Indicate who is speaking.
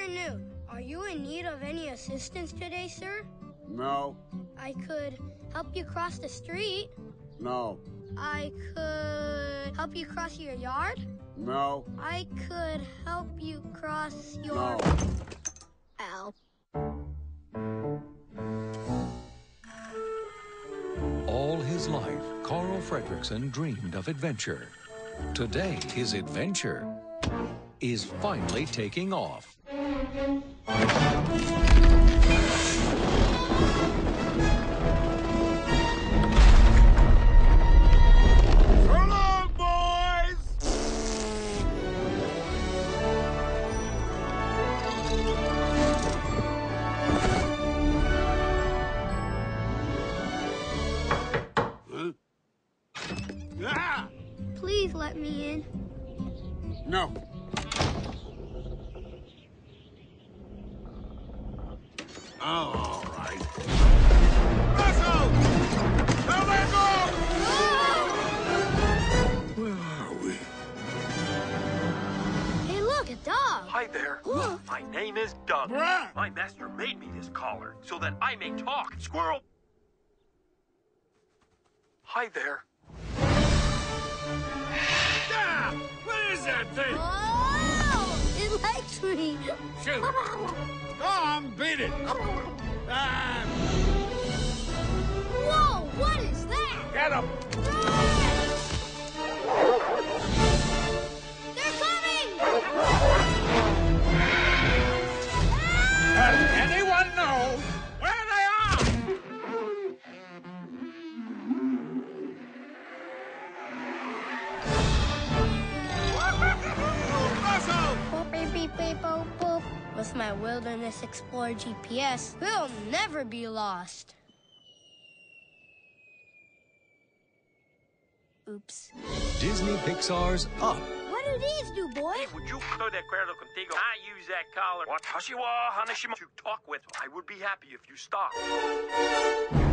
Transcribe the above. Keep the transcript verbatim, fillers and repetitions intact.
Speaker 1: afternoon. Are you in need of any assistance today, sir?
Speaker 2: No.
Speaker 1: I could help you cross the street.
Speaker 2: No.
Speaker 1: I could help you cross your yard.
Speaker 2: No.
Speaker 1: I could help you cross your...
Speaker 2: No.
Speaker 1: Ow.
Speaker 3: All his life, Carl Fredrickson dreamed of adventure. Today, his adventure is finally taking off.
Speaker 1: Please let me in.
Speaker 2: No. Oh, all right. Russell! Now let go! Where are we?
Speaker 1: Hey, look, a dog.
Speaker 4: Hi there. My name is Doug.
Speaker 2: Bruh!
Speaker 4: My master made me this collar so that I may talk. Squirrel! Hi there.
Speaker 2: Ah! What is that thing?
Speaker 1: Oh! It likes me.
Speaker 2: Shoot! Go on, beat it! Ah!
Speaker 1: Whoa, what is that?
Speaker 2: Get him!
Speaker 1: They're coming!
Speaker 2: Does anyone know where they are? Russell!
Speaker 1: Boop, beep, beep, beep, boop, boop. With my Wilderness Explorer G P S, we'll never be lost. Oops.
Speaker 3: Disney Pixar's Up.
Speaker 1: What do these do, boy?
Speaker 4: Hey, would you throw de acuerdo contigo? I use that collar. Watashi wa hanashima to talk with. I would be happy if you stopped.